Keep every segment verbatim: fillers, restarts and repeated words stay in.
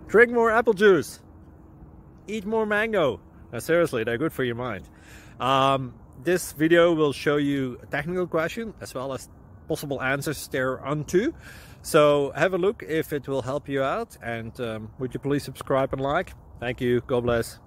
Drink more apple juice. Eat more mango. Now, seriously, they're good for your mind. Um, this video will show you a technical question as well as possible answers thereunto. So have a look if it will help you out, and um, would you please subscribe and like? Thank you. God bless.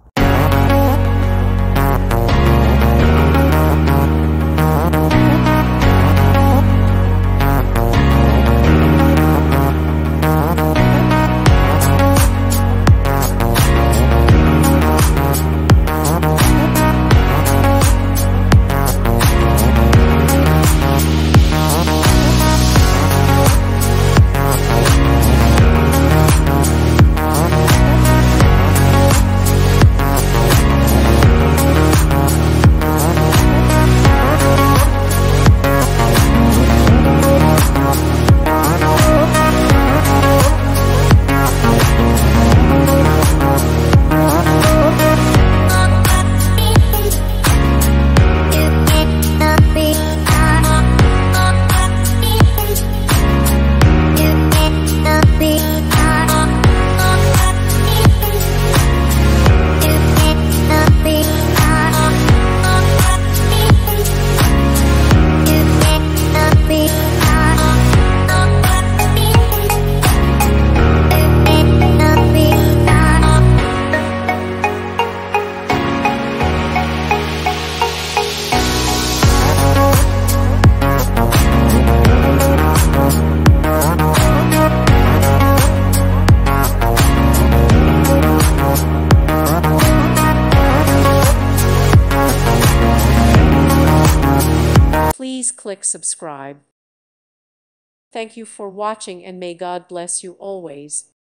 Please click subscribe. Thank you for watching, and may God bless you always.